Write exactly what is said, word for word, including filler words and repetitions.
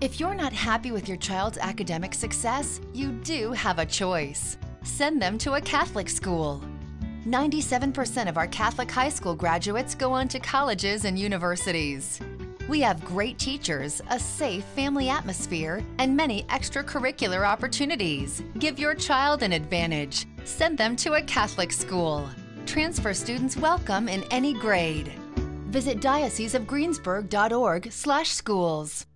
If you're not happy with your child's academic success, you do have a choice. Send them to a Catholic school. ninety-seven percent of our Catholic high school graduates go on to colleges and universities. We have great teachers, a safe family atmosphere, and many extracurricular opportunities. Give your child an advantage. Send them to a Catholic school. Transfer students welcome in any grade. Visit diocese of greensburg dot org slash schools.